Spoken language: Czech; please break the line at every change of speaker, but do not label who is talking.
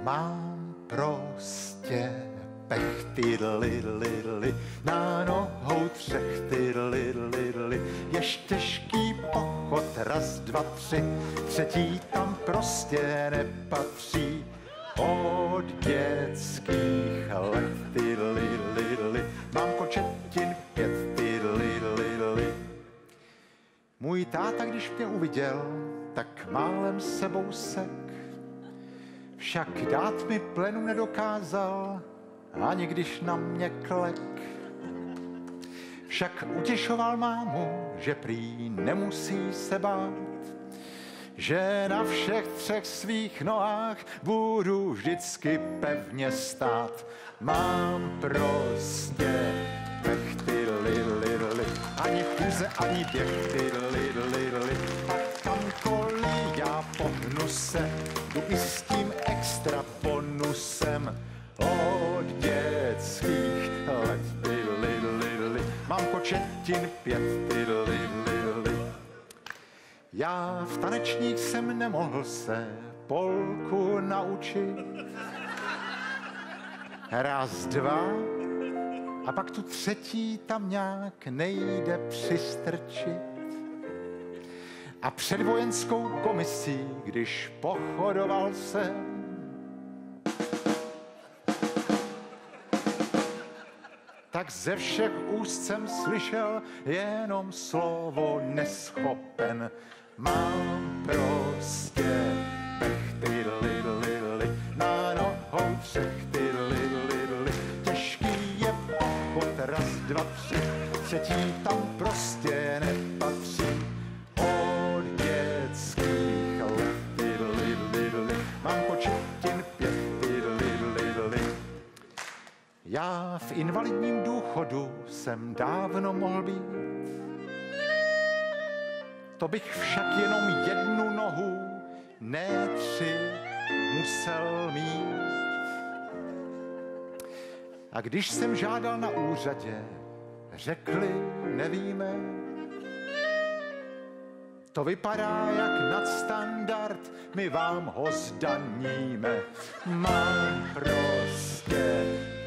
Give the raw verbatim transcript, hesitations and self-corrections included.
Mám prostě pech, ty li, li, li, na nohou třech, ty li, li, li. Jež těžký pochod, raz, dva, tři, třetí tam prostě nepatří. Od dětských let, ty li, li, li, mám kočetin pět, ty li, li, li. Můj táta, když mě uviděl, tak málem sebou sek. Však dát mi plenu nedokázal, ani když na mě klek. Však utěšoval mámu, že prý nemusí se bát, že na všech třech svých nohách budu vždycky pevně stát. Mám prostě pech, ty li, li, li, ani fůze, ani běh, ty li, li, li. Pak kamkoliv já pohnu se, jdu i s tím extra bonusem. Od dětských let, ty li, li, li, mám kočetin pět, ty li, li, li. Já v tanečních jsem nemohl se polku naučit. Raz, dva, a pak tu třetí tam nějak nejde přistrčit. A před vojenskou komisí, když pochodoval jsem, tak ze všech úst jsem slyšel jenom slovo neschopen. Mám prostě pech, ty li, li, li, na nohou třech, ty li, li, li. Těžký je pochod, raz, dva, tři, třetí tam prostě nepatří. Od dětských let, ty li, li, li, mám kočetin pět, ty li, li, li. Já v invalidním důchodu jsem dávno mohl být. To bych však jenom jednu nohu, ne tři, musel mít. A když jsem žádal na úřadě, řekli, nevíme. To vypadá jak nadstandard, my vám ho zdaníme. Mám prostě